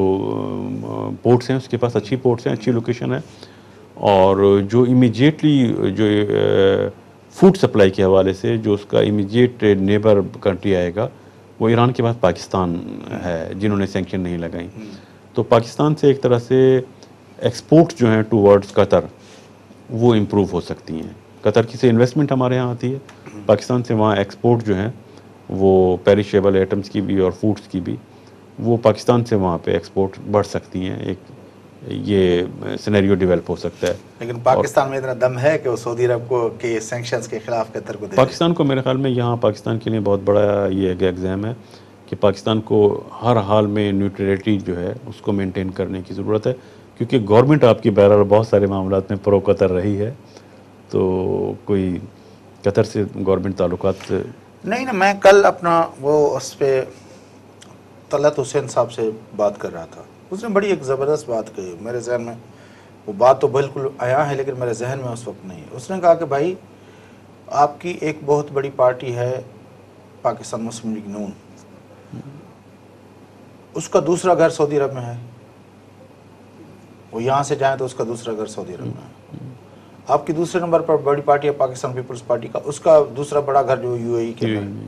S2: پورٹس ہیں, اس کے پاس اچھی پورٹس ہیں, اچھی لوکیشن ہے. اور جو امیجیٹلی جو فوڈ سپلائی کے حوالے سے جو اس کا امیجیٹ نیبر کنٹری آئے گا وہ ایران کے بعد پاکستان ہے, جنہوں نے سینکشن نہیں لگائیں. تو پاکستان سے ایک طرح سے ایکسپورٹ جو ہیں ٹو ورڈز قطر وہ امپروو ہو سکتی ہیں. قطر کی سے انویسٹمنٹ ہمارے ہاں آتی ہے, پاکستان سے وہاں ایکسپورٹ جو ہیں وہ پیریشیبل آئٹمس کی بھی اور فوڈس کی بھی وہ پاکستان سے وہاں پہ ایکسپورٹ بڑھ سکتی ہیں. ایک یہ سینیریو ڈیولپ ہو سکتا ہے.
S1: لیکن پاکستان میں اتنا دم ہے کہ وہ سعودی عرب کو کے سینکشنز کے خلاف قطر کو دے
S2: پاکستان کو میرے خیال میں یہاں پاکستان کے لیے بہت بڑا یہ ایگزام ہے کہ پاکستان کو ہر حال میں نیوٹرلٹی جو ہے اس کو مینٹین کرنے کی ضرورت ہے, کیونکہ گورنمنٹ آپ کی بہرحال بہت سارے معاملات میں پرو قطر رہی ہے. تو کوئی قطر سے گورنمنٹ تعلقات
S1: نہیں نا. میں کل اپنا وہ اس پہ طلعت حسین صاحب سے بات کر رہا تھا, اس نے بڑی ایک زبردست بات کہی. میرے ذہن میں وہ بات تو بالکل آیا ہے لیکن میرے ذہن میں اس وقت نہیں. اس نے کہا کہ بھائی آپ کی ایک بہت بڑی پارٹی ہے پاکستان مسلم لیگ نون, اس کا دوسرا گھر سعودی عرب میں ہے. وہ یہاں سے جائیں تو اس کا دوسرا گھر سعودی عرب میں ہے. آپ کی دوسرے نمبر پر بڑی پارٹی ہے پاکستان پیپلز پارٹی کا, اس کا دوسرا بڑا گھر جو یو اے ای کے ہے.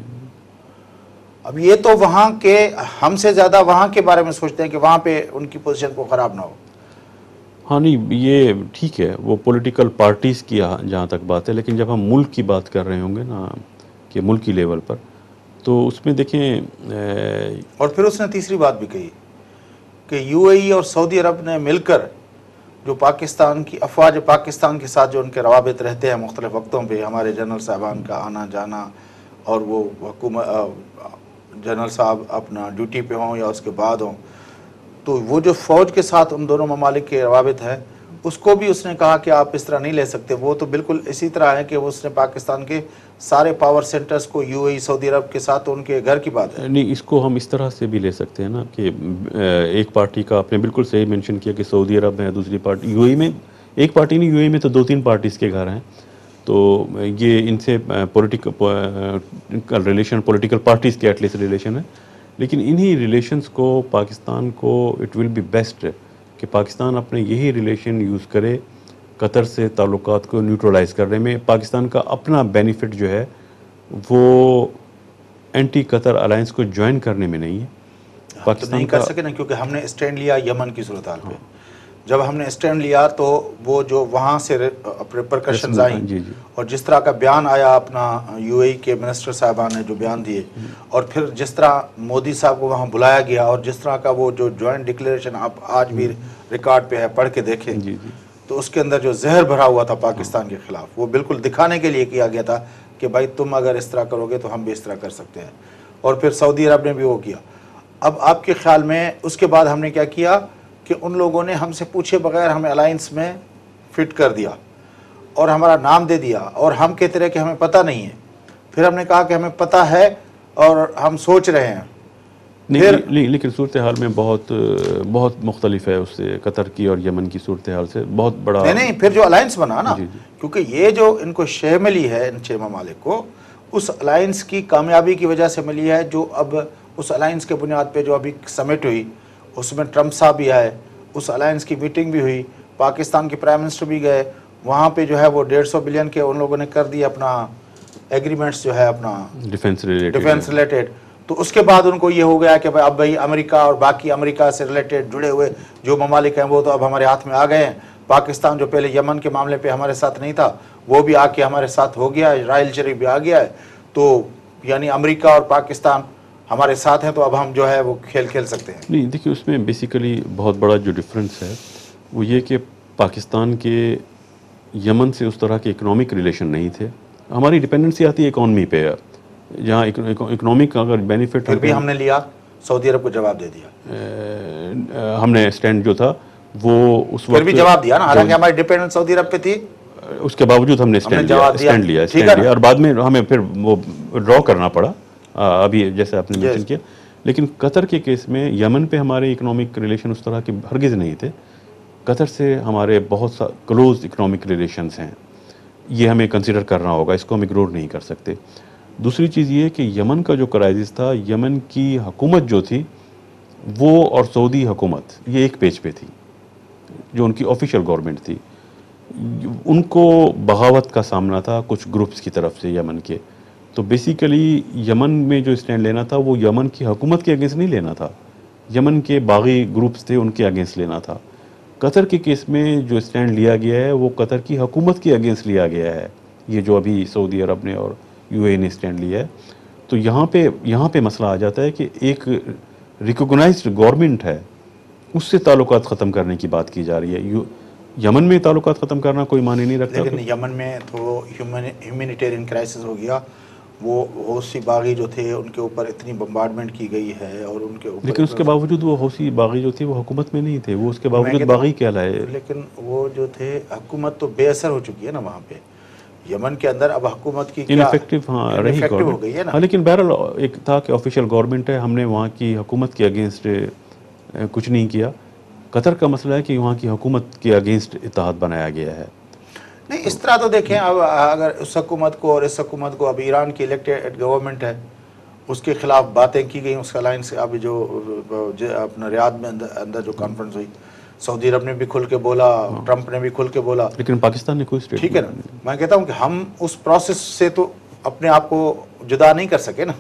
S1: اب یہ تو وہاں کے ہم سے زیادہ وہاں کے بارے میں سوچتے ہیں کہ وہاں پہ ان کی پوزیشن کو خراب نہ ہو.
S2: ہاں نہیں یہ ٹھیک ہے, وہ پولیٹیکل پارٹیز کی جہاں تک بات ہے, لیکن جب ہم ملک کی بات کر رہے ہوں گے نا کہ ملکی لیول پر, تو اس میں دیکھیں.
S1: اور پھر اس نے تیسری بات بھی کہی کہ یو اے ای اور سعودی عرب نے مل کر جو پاکستان کی افواج پاکستان کے ساتھ جو ان کے روابط رہتے ہیں مختلف وقتوں پہ, ہمارے جنرل صاحبان کا آنا جانا, اور وہ حکومت جنرل صاحب اپنا ڈیوٹی پہ ہوں یا اس کے بعد ہوں, تو وہ جو فوج کے ساتھ ان دونوں ممالک کے روابط ہے اس کو بھی اس نے کہا کہ آپ اس طرح نہیں لے سکتے. وہ تو بالکل اسی طرح ہے کہ اس نے پاکستان کے سارے پاور سینٹرز کو U A E Saudi Arab کے ساتھ ان کے گھر کی بات ہے.
S2: نہیں اس کو ہم اس طرح سے بھی لے سکتے ہیں نا کہ ایک پارٹی کا آپ نے بالکل صحیح مینشن کیا کہ سعودی عرب میں دوسری پارٹی یو اے ای میں, ایک پارٹی نہیں, یو اے ای میں تو 2-3 پارٹیز کے گھر ہیں. تو یہ ان سے پولیٹیکل ریلیشن پولیٹیکل پارٹیز کے ایٹ لیسٹ ریلیشن ہے, لیکن انہی ریلیشنز کو پاکستان کو اٹ ول بی بیسٹ کہ پاکستان اپنے یہی ریلیشن یوز کرے قطر سے تعلقات کو نیوٹرلائز کرنے میں. پاکستان کا اپنا بینیفٹ جو ہے وہ اینٹی قطر الائنس کو جوائن کرنے میں نہیں ہے.
S1: پاکستان نہیں کر سکے نا, کیونکہ ہم نے اسٹینڈ لیا یمن کی صورتحال پہ. جب ہم نے اسٹینڈ لیا تو وہ جو وہاں سے ریپرکشنز آئیں اور جس طرح کا بیان آیا اپنا یو اے ای کے منسٹر صاحبان نے جو بیان دیے, اور پھر جس طرح مودی صاحب کو وہاں بلایا گیا, اور جس طرح کا وہ جو جوائنٹ ڈکلیریشن آپ آج بھی ریکارڈ پہ ہے پڑھ کے دیکھیں, تو اس کے اندر جو زہر بھرا ہوا تھا پاکستان کے خلاف وہ بالکل دکھانے کے لیے کیا گیا تھا کہ بھائی تم اگر اس طرح کرو گے تو ہم بھی اس طرح کر سکتے ہیں. اور پھر سعودی عرب نے بھی وہ کیا. اب آپ کے خیال میں اس کے بعد ہم نے کیا کیا کہ ان لوگوں نے ہم سے پوچھے بغیر ہمیں الائنس میں فٹ کر دیا اور ہمارا نام دے دیا, اور ہم کہتے رہے کہ ہمیں پتہ نہیں ہے. پھر ہم نے کہا کہ ہمیں پتہ ہے اور ہم سوچ رہے ہیں.
S2: لیکن صورتحال میں بہت مختلف ہے اس سے, قطر کی اور یمن کی صورتحال سے بہت بڑا.
S1: نہیں پھر جو الائنس بنا نا, کیونکہ یہ جو ان کو شے ملی ہے ان 6 ممالک کو, اس الائنس کی کامیابی کی وجہ سے ملی ہے. جو اب اس الائنس کے بنیاد پہ جو ابھی سمٹ ہوئی اس میں ٹرمپ صاحب بھی آئے, اس الائنس کی میٹنگ بھی ہوئی, پاکستان کے پرائم منسٹر بھی گئے, وہاں پہ جو ہے وہ 150 بلین کے ان لوگوں نے کر دیا اپنا ایگریمنٹس جو ہے اپنا ڈیفینس ریلیٹڈ. تو اس کے بعد ان کو یہ ہو گیا کہ اب بھائی امریکہ اور باقی امریکہ سے ریلیٹڈ جڑے ہوئے جو ممالک ہیں وہ تو اب ہمارے ہاتھ میں آ گئے ہیں. پاکستان جو پہلے یمن کے معاملے پہ ہمارے ساتھ نہیں تھا وہ بھی آ کے ہمارے ساتھ ہو گیا ہے, رائل شریف بھی آ گیا ہے. تو یعنی امریکہ اور پاکستان ہمارے ساتھ ہیں, تو اب ہم جو ہے وہ کھیل سکتے ہیں.
S2: نہیں دیکھیے, اس میں بیسیکلی بہت بڑا جو ڈفرینس ہے وہ یہ کہ پاکستان کے یمن سے اس طرح کے اکنامک ریلیشن نہیں تھے. ہماری ڈپینڈنسی آتی ہے اکانومی پہ, جہاں اکنامک اگر بینیفٹ
S1: پھر بھی ہم نے لیا, سعودی عرب کو جواب دے دیا,
S2: ہم نے اسٹینڈ جو تھا وہ اس
S1: پھر بھی جواب دیا نا, حالانکہ ہماری ڈپینڈنس سعودی عرب پہ تھی,
S2: اس کے باوجود ہم نے اسٹینڈ لیا اور بعد میں ہمیں پھر وہ ڈرا کرنا پڑا, ابھی جیسے آپ نے مینشن کیا. لیکن قطر کے کیس میں یمن پہ ہمارے اکنامک ریلیشن اس طرح کے ہرگز نہیں تھے. قطر سے ہمارے بہت کلوز اکنامک ریلیشنز ہیں, یہ ہمیں کنسیڈر کرنا ہوگا, اس کو ہم اگنور نہیں کر سکتے. دوسری چیز یہ کہ یمن کا جو کرائسس تھا, یمن کی حکومت جو تھی وہ اور سعودی حکومت یہ ایک پیج پہ تھی, جو ان کی آفیشیل گورنمنٹ تھی. ان کو بغاوت کا سامنا تھا کچھ گروپس کی طرف سے یمن کے. تو بیسیکلی یمن میں جو اسٹینڈ لینا تھا وہ یمن کی حکومت کے اگینسٹ نہیں لینا تھا, یمن کے باغی گروپس تھے ان کے اگینسٹ لینا تھا. قطر کے کیس میں جو اسٹینڈ لیا گیا ہے وہ قطر کی حکومت کے اگینسٹ لیا گیا ہے, یہ جو ابھی سعودی عرب نے اور یو اے نے اسٹینڈ لیا ہے. تو یہاں پہ مسئلہ آ جاتا ہے کہ ایک ریکوگنائزڈ گورنمنٹ ہے, اس سے تعلقات ختم کرنے کی بات کی جا رہی ہے. یمن میں تعلقات ختم کرنا کوئی معنی نہیں رکھتا.
S1: لیکن یمن میں تو ہیومینیٹیرین کرائسس ہو گیا, وہ حوثی باغی جو تھے ان کے اوپر اتنی بمبارڈمنٹ کی گئی ہے اور ان کے اوپر,
S2: لیکن اس کے باوجود وہ حوثی باغی جو تھے وہ حکومت میں نہیں تھے, وہ اس کے باوجود باغی کہلائے.
S1: لیکن وہ جو تھے حکومت تو بے اثر ہو چکی ہے نا وہاں پہ یمن کے اندر, اب حکومت کی انفیکٹو ہو گئی ہے نا.
S2: لیکن بہرحال ایک تھا کہ آفیشیل گورنمنٹ ہے, ہم نے وہاں کی حکومت کے اگینسٹ کچھ نہیں کیا. قطر کا مسئلہ ہے کہ وہاں کی حکومت کے اگینسٹ اتحاد بنایا گیا ہے.
S1: نہیں اس طرح تو دیکھیں, اب اگر اس حکومت کو اور اس حکومت کو, اب ایران کی الیکٹڈ گورنمنٹ ہے, اس کے خلاف باتیں کی گئیں, اس کا لائن سے اب جو اپنا ریاض میں اندر جو کانفرنس ہوئی, سعودی عرب نے بھی کھل کے بولا, ٹرمپ نے بھی کھل کے بولا,
S2: لیکن پاکستان نے کوئی اسٹیٹ,
S1: ٹھیک ہے نا. میں کہتا ہوں کہ ہم اس پروسیس سے تو اپنے آپ کو جدا نہیں کر سکے نا.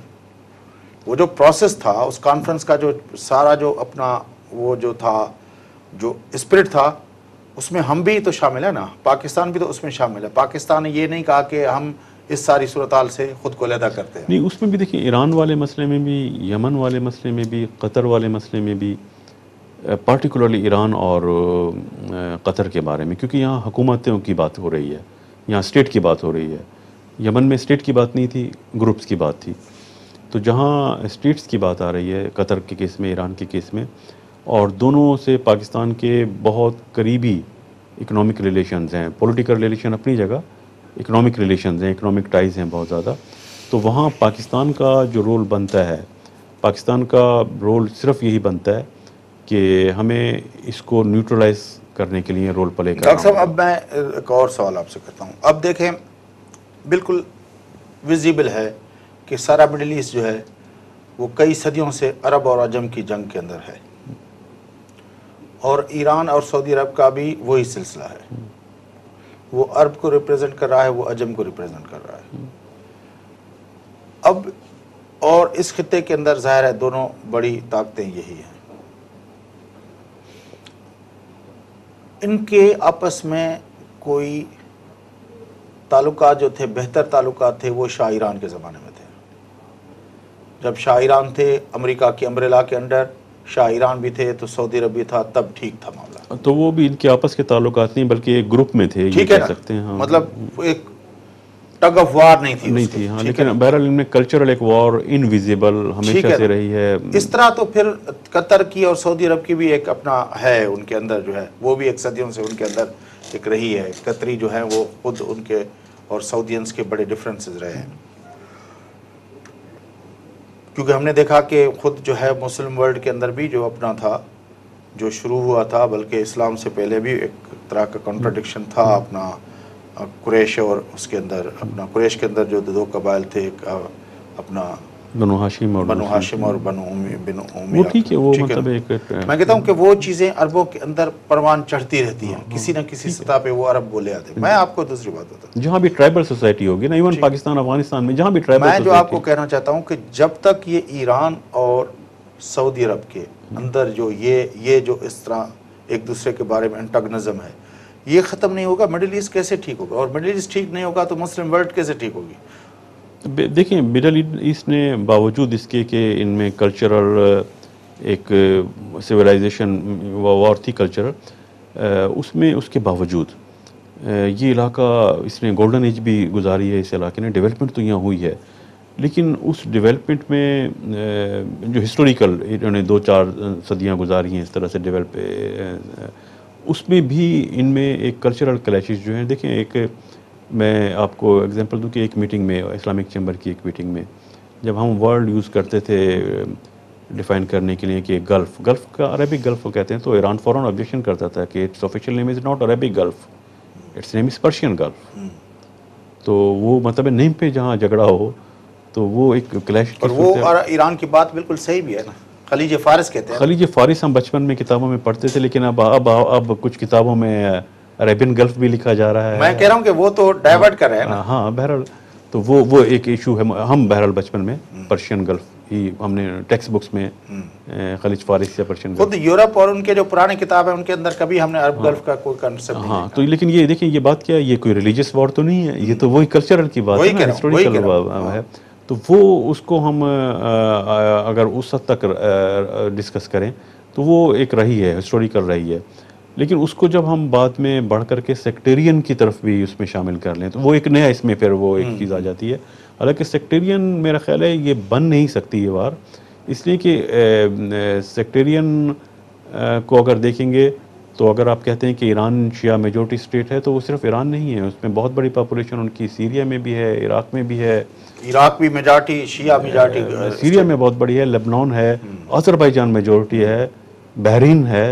S1: وہ جو پروسیس تھا اس کانفرنس کا, جو سارا جو اپنا وہ جو تھا, جو اسپرٹ تھا, اس میں ہم بھی تو شامل ہیں نا, پاکستان بھی تو اس میں شامل ہے. پاکستان نے یہ نہیں کہا کہ ہم اس ساری صورتحال سے خود کو علیحدہ کرتے ہیں.
S2: نہیں, اس میں بھی دیکھیں ایران والے مسئلے میں بھی, یمن والے مسئلے میں بھی, قطر والے مسئلے میں بھی, پارٹیکولرلی ایران اور قطر کے بارے میں, کیونکہ یہاں حکومتوں کی بات ہو رہی ہے, یہاں اسٹیٹ کی بات ہو رہی ہے. یمن میں اسٹیٹ کی بات نہیں تھی, گروپس کی بات تھی. تو جہاں اسٹیٹس کی بات آ رہی ہے قطر کے کیس میں, ایران کے کیس میں, اور دونوں سے پاکستان کے بہت قریبی اکنامک ریلیشنز ہیں. پولیٹیکل ریلیشن اپنی جگہ, اکنامک ریلیشنز ہیں, اکنامک ٹائز ہیں بہت زیادہ. تو وہاں پاکستان کا جو رول بنتا ہے, پاکستان کا رول صرف یہی بنتا ہے کہ ہمیں اس کو نیوٹرلائز کرنے کے لیے رول پلے کرنا.
S1: ڈاکٹر صاحب اب میں ایک اور سوال آپ سے کرتا ہوں. اب دیکھیں بالکل ویزیبل ہے کہ سارا مڈل ایسٹ جو ہے وہ کئی صدیوں سے عرب اور عجم کی جنگ کے اندر ہے, اور ایران اور سعودی عرب کا بھی وہی سلسلہ ہے. وہ عرب کو ریپریزنٹ کر رہا ہے, وہ عجم کو ریپریزنٹ کر رہا ہے. اب اور اس خطے کے اندر ظاہر ہے دونوں بڑی طاقتیں یہی ہیں. ان کے آپس میں کوئی تعلقات جو تھے, بہتر تعلقات تھے, وہ شاہ ایران کے زمانے میں تھے. جب شاہ ایران تھے امریکہ کی امبریلا کے انڈر, شاہ ایران بھی تھے تو سعودی عرب بھی تھا, تب ٹھیک تھا معاملہ.
S2: تو وہ بھی ان کے آپس کے تعلقات نہیں بلکہ ایک گروپ میں تھے, یہ کہہ سکتے ہیں.
S1: مطلب ایک ٹگ آف وار نہیں تھی.
S2: ہاں, لیکن بہرحال ان میں کلچرل ایک وار انویزیبل ہمیشہ سے رہی ہے.
S1: اس طرح تو پھر قطر کی اور سعودی عرب کی بھی ایک اپنا ہے, ان کے اندر جو ہے وہ بھی ایک صدیوں سے ان کے اندر ایک رہی ہے. قطری جو ہیں وہ خود ان کے اور سعودینس کے بڑے ڈفرینسز رہے ہیں, کیونکہ ہم نے دیکھا کہ خود جو ہے مسلم ورلڈ کے اندر بھی جو اپنا تھا, جو شروع ہوا تھا, بلکہ اسلام سے پہلے بھی ایک طرح کا کنٹراڈکشن تھا اپنا قریش اور اس کے اندر, اپنا قریش کے اندر جو دو قبائل تھے, ایک اپنا
S2: بنو ہاشم اور
S1: بنو ہاشم اور بنو
S2: وہ ٹھیک ہے، وہ مطلب ایک
S1: میں کہتا ہوں کہ وہ چیزیں عربوں کے اندر پروان چڑھتی رہتی ہیں، کسی نہ کسی سطح پہ وہ عرب بولے آتے ہیں. میں آپ کو دوسری بات بتاتا ہوں،
S2: جہاں بھی ٹرائبل سوسائٹی ہوگی نا، ایون پاکستان افغانستان میں جہاں بھی ٹرائبل
S1: میں جو آپ کو
S2: سوسائٹی،
S1: کہنا چاہتا ہوں کہ جب تک یہ ایران اور سعودی عرب کے اندر جو یہ جو اس طرح ایک دوسرے کے بارے میں انٹاگنزم ہے، یہ ختم نہیں ہوگا، مڈل ایسٹ کیسے ٹھیک ہوگا؟ اور مڈل ایسٹ ٹھیک نہیں ہوگا تو مسلم ورلڈ کیسے ٹھیک ہوگی؟
S2: دیکھیں مڈل ایسٹ نے باوجود اس کے کہ ان میں کلچرل ایک سویلائزیشن وار تھی کلچرل، اس میں اس کے باوجود یہ علاقہ اس نے گولڈن ایج بھی گزاری ہے، اس علاقے نے ڈیولپمنٹ تو یہاں ہوئی ہے، لیکن اس ڈیولپمنٹ میں جو ہسٹوریکل انہوں نے 2-4 صدیاں گزاری ہیں اس طرح سے ڈیولپ، اس میں بھی ان میں ایک کلچرل کلیشز جو ہیں. دیکھیں ایک میں آپ کو اگزامپل دوں کہ ایک میٹنگ میں، اسلامک چیمبر کی ایک میٹنگ میں، جب ہم ورلڈ یوز کرتے تھے ڈیفائن کرنے کے لیے کہ گلف کا عربک گلف کو کہتے ہیں، تو ایران فوراً آبجیکشن کرتا تھا کہ its official name is not Arabic gulf, its name is Persian gulf. تو وہ مطلب نیم پہ جہاں جھگڑا ہو تو وہ ایک کلیش کی
S1: اور وہ ایران کی بات بالکل صحیح بھی ہے نا، خلیج فارس کہتے ہیں.
S2: خلیج فارس ہم بچپن میں کتابوں میں پڑھتے تھے، لیکن اب کچھ کتابوں میں عربین گلف بھی لکھا جا رہا ہے.
S1: میں کہہ رہا ہوں کہ وہ تو ڈائیورٹ کر رہے ہیں نا.
S2: ہاں بہرحال تو وہ ایک ایشو ہے. ہم بہرحال بچپن میں پرشین گلف ہی ہم نے ٹیکسٹ بکس میں خلیج فارس یا پرشین گلف.
S1: خود یورپ اور ان کے جو پرانے کتاب ہیں ان کے اندر کبھی ہم نے عرب گلف کا کوئی کنسپٹ نہیں.
S2: ہاں تو لیکن یہ دیکھیں یہ بات کیا ہے، یہ کوئی ریلیجیس وار تو نہیں ہے، یہ تو وہی کلچرل کی بات ہے، ہسٹوریکل ہے. تو وہ اس کو ہم اگر اس حد تک ڈسکس کریں تو وہ ایک رہی ہے، ہسٹوریکل رہی ہے. لیکن اس کو جب ہم بعد میں بڑھ کر کے سیکٹیرین کی طرف بھی اس میں شامل کر لیں تو وہ ایک نیا اس میں پھر وہ ایک چیز آ جاتی ہے. حالانکہ سیکٹیرین میرا خیال ہے یہ بن نہیں سکتی یہ وار، اس لیے کہ سیکٹیرین کو اگر دیکھیں گے تو اگر آپ کہتے ہیں کہ ایران شیعہ میجورٹی اسٹیٹ ہے تو وہ صرف ایران نہیں ہے، اس میں بہت بڑی پاپولیشن ان کی سیریا میں بھی ہے، عراق میں بھی ہے.
S1: عراق بھی میجارٹی شیعہ میجارٹی،
S2: سیریا میں بہت بڑی ہے، لبنان ہے، آذربائیجان میجورٹی ہے، بحرین ہے،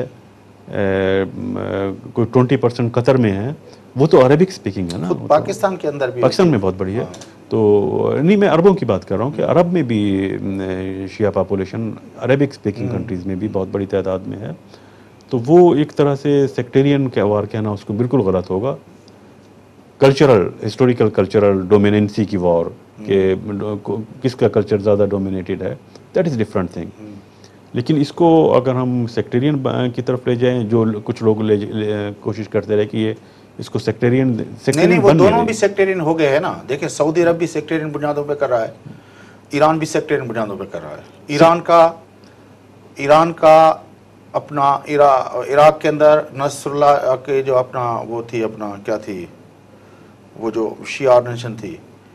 S2: کوئی 20% قطر میں ہے، وہ تو عربک سپیکنگ ہے نا.
S1: پاکستان کے اندر بھی،
S2: پاکستان میں بہت بڑی ہے. تو نہیں میں عربوں کی بات کر رہا ہوں کہ عرب میں بھی شیعہ پاپولیشن عربک سپیکنگ کنٹریز میں بھی بہت بڑی تعداد میں ہے. تو وہ ایک طرح سے سیکٹیرین کا وار کہنا اس کو بالکل غلط ہوگا. کلچرل ہسٹوریکل کلچرل ڈومیننسی کی وار کہ کس کا کلچر زیادہ ڈومینیٹڈ ہے، دیٹ از ڈفرینٹ تھنگ. لیکن اس کو اگر ہم سیکٹیرین کی طرف لے جائیں، جو کچھ لوگ کوشش کرتے رہے کہ یہ اس کو سیکٹیرین
S1: نہیں وہ دونوں بھی سیکٹیرین ہو گئے ہیں نا. دیکھیں سعودی عرب بھی سیکٹیرین بنیادوں پہ کر رہا ہے، ایران بھی سیکٹیرین بنیادوں پہ کر رہا ہے. ایران کا اپنا عراق کے اندر نصر اللہ کے جو اپنا وہ تھی، اپنا کیا تھی وہ جو شیعہ آرگنیشن تھی،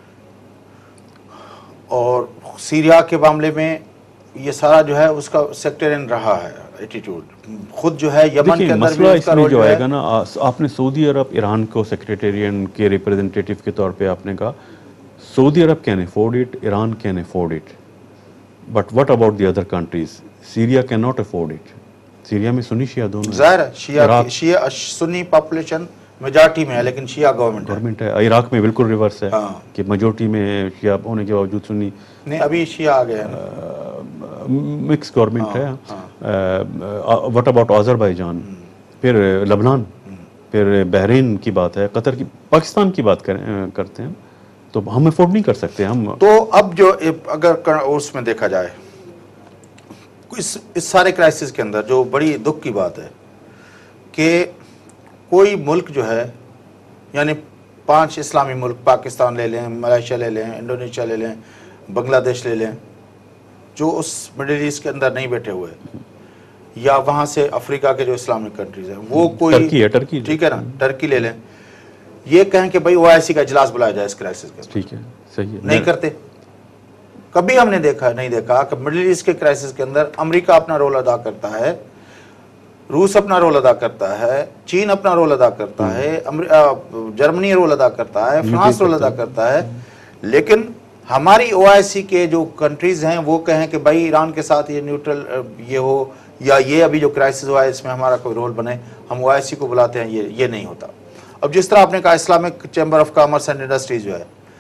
S1: اور سیریا کے معاملے میں یہ سارا جو ہے اس کا سیکٹیرین رہا ہے ایٹیٹیوڈ. خود جو ہے یمن کے اندر بھی اس کا رول
S2: جو آئے گا نا، آپ نے سعودی عرب ایران کو سیکریٹیرین کے ریپرزنٹیٹیو کے طور پہ آپ نے کہا Saudi Arab can afford it, Iran can afford it, but what about the other countries? Syria can not afford it. Syria میں سنی شیعہ دونوں
S1: ظاہر ہے، شیعہ سنی پاپولیشن میجارٹی میں ہے لیکن شیعہ گورنمنٹ ہے.
S2: عراق میں بالکل ریورس ہے کہ میجورٹی میں شیعہ ہونے کے باوجود سنی
S1: نہیں، ابھی شیعہ آ گئے ہیں،
S2: مکس گورنمنٹ ہے. واٹ اباؤٹ آذربائیجان، پھر لبنان، پھر بحرین کی بات ہے، قطر کی، پاکستان کی بات کرتے ہیں تو ہم افورڈ نہیں کر سکتے ہم.
S1: تو اب جو اگر اس میں دیکھا جائے اس سارے کرائسس کے اندر جو بڑی دکھ کی بات ہے کہ کوئی ملک جو ہے، یعنی 5 اسلامی ملک، پاکستان لے لیں، ملائیشیا لے لیں، انڈونیشیا لے لیں، بنگلہ دیش لے لیں، جو اس مڈل ایسٹ کے اندر نہیں بیٹھے ہوئے، یا وہاں سے افریقہ کے جو اسلامک کنٹریز ہیں، وہ کوئی
S2: ٹرکی
S1: ٹھیک ہے نا، ٹرکی لے لیں، یہ کہیں کہ بھائی OIC کا اجلاس بلایا جائے اس کرائسس کے.
S2: ٹھیک ہے، صحیح ہے،
S1: نہیں کرتے. کبھی ہم نے نہیں دیکھا کہ مڈل ایسٹ کے کرائسس کے اندر امریکہ اپنا رول ادا کرتا ہے، روس اپنا رول ادا کرتا ہے، چین اپنا رول ادا کرتا ہے، جرمنی رول ادا کرتا ہے، فرانس رول ادا کرتا ہے. لیکن ہماری OIC کے جو کنٹریز ہیں وہ کہیں کہ بھائی ایران کے ساتھ یہ نیوٹرل یہ ہو، یا یہ ابھی جو کرائسس ہوا ہے اس میں ہمارا کوئی رول بنے، ہم OIC کو بلاتے ہیں، یہ نہیں ہوتا. اب جس طرح آپ نے کہا Islamic chamber of commerce and industries جو ہے،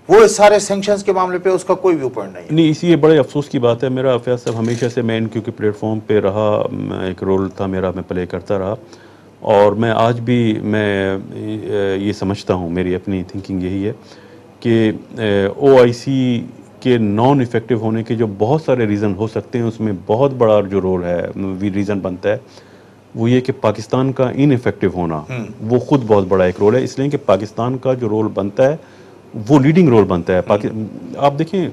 S1: وہ اس سارے سینکشنز کے معاملے پہ اس کا کوئی ویو پوائنٹ نہیں ہے.
S2: نہیں، اسی یہ بڑے افسوس کی بات ہے. میرا فیاض صاحب ہمیشہ سے میں ان کے پلیٹ فارم پہ رہا، ایک رول تھا میرا، میں پلے کرتا رہا، اور میں آج بھی میں یہ سمجھتا ہوں، میری اپنی تھنکنگ یہی ہے کہ او آئی سی کے نان افیکٹو ہونے کے جو بہت سارے ریزن ہو سکتے ہیں، اس میں بہت بڑا جو رول ہے، ریزن بنتا ہے وہ یہ کہ پاکستان کا ان افیکٹو ہونا وہ خود بہت بڑا ایک رول ہے. اس لیے کہ پاکستان کا جو رول بنتا ہے وہ لیڈنگ رول بنتا ہے. آپ دیکھیں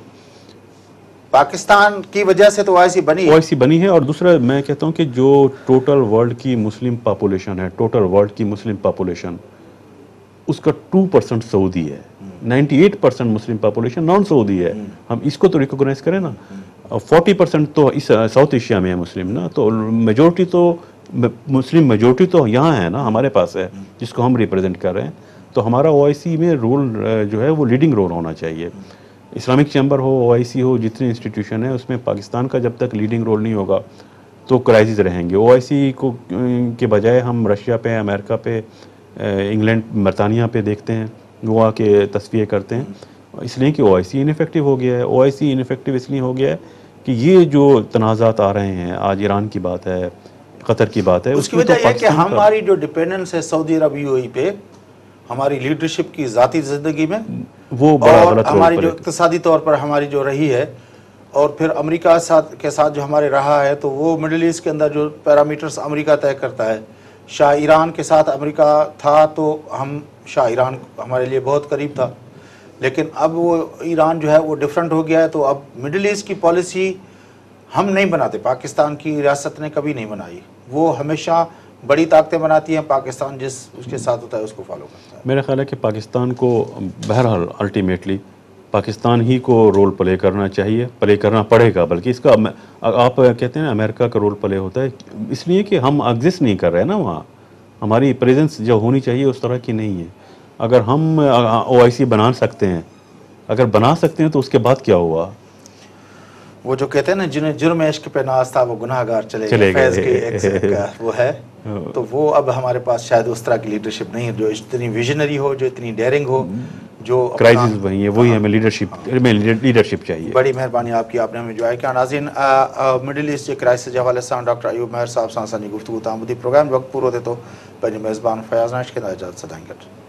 S1: پاکستان کی وجہ سے تو OIC بنی
S2: او آئی سی بنی ہے، اور دوسرا میں کہتا ہوں کہ جو ٹوٹل ورلڈ کی مسلم پاپولیشن ہے، ٹوٹل ورلڈ کی مسلم پاپولیشن، اس کا 2% سعودی ہے. 98% مسلم پاپولیشن نان سعودی ہے. ہم اس کو تو ریکوگنائز کریں نا. 40% تو اس ساؤتھ ایشیا میں ہے مسلم نا، تو میجورٹی تو مسلم میجورٹی تو یہاں ہے نا، ہمارے پاس ہے، جس کو ہم ریپرزینٹ کر رہے ہیں. تو ہمارا او آئی سی میں رول جو ہے وہ لیڈنگ رول ہونا چاہیے. اسلامک چیمبر ہو، او آئی سی ہو، جتنی انسٹیٹیوشن ہے اس میں پاکستان کا جب تک لیڈنگ رول نہیں ہوگا تو کرائسس رہیں گے. او آئی سی کو کے بجائے ہم رشیا پہ، امریکہ پہ، انگلینڈ، برطانیہ پہ دیکھتے ہیں، وہ آ کے تصفیے کرتے ہیں، اس لیے کہ او آئی سی انفیکٹو ہو گیا ہے. او آئی سی انفیکٹو اس لیے ہو گیا ہے کہ یہ جو تنازعات آ رہے ہیں، آج ایران کی بات ہے، قطر کی بات ہے،
S1: اس کی
S2: میں
S1: وجہ
S2: تو
S1: یہ کہ
S2: پاکستان کا
S1: ہماری جو ڈپینڈنس ہے سعودی عرب UAE پہ، ہماری لیڈرشپ کی ذاتی زندگی میں،
S2: وہ بڑا
S1: اور
S2: غلط رول
S1: ہماری جو
S2: پلے.
S1: اقتصادی طور پر ہماری جو رہی ہے، اور پھر امریکہ کے ساتھ جو ہمارے رہا ہے، تو وہ مڈل ایسٹ کے اندر جو پیرامیٹرز امریکہ طے کرتا ہے. شاہ ایران کے ساتھ امریکہ تھا تو ہم شاہ ایران ہمارے لیے بہت قریب تھا، لیکن اب وہ ایران جو ہے وہ ڈیفرنٹ ہو گیا ہے. تو اب مڈل ایسٹ کی پالیسی ہم نہیں بناتے، پاکستان کی ریاست نے کبھی نہیں بنائی. وہ ہمیشہ بڑی طاقتیں بناتی ہیں، پاکستان جس اس کے ساتھ ہوتا ہے اس کو فالو کرتا ہے.
S2: میرا خیال ہے کہ پاکستان کو بہرحال الٹیمیٹلی پاکستان ہی کو رول پلے کرنا چاہیے، پلے کرنا پڑے گا. بلکہ اس کا آپ کہتے ہیں امریکہ کا رول پلے ہوتا ہے اس لیے کہ ہم ایگزسٹ نہیں کر رہے نا وہاں. ہماری پریزنس جو ہونی چاہیے اس طرح کی نہیں ہے. اگر ہم او آئی سی بنا سکتے ہیں، اگر بنا سکتے ہیں تو اس کے بعد کیا ہوا؟
S1: وہ جو کہتے ہیں نا، جنہیں جرم عشق پہ ناز تھا وہ گناہ گار چلے
S2: چلے
S1: گئے، فیض
S2: گئے.
S1: کی ایک وہ ہے. تو وہ اب ہمارے پاس شاید اس طرح کی لیڈرشپ نہیں ہے جو اتنی ویژنری ہو، جو اتنی ڈیئرنگ ہو، جو
S2: کرائسس وہی ہے، وہی ہمیں لیڈرشپ چاہیے.
S1: بڑی مہربانی آپ کی، آپ نے ہمیں جو ہے کیا. ناظرین، مڈل ایسٹ کے کرائسس کے حوالے سے ڈاکٹر ایوب مہر صاحب سان سانی گفتگو تامودی پروگرام وقت پورو تھے تو پنجی میزبان فیاض ناش کے اجازت سے دیں گے.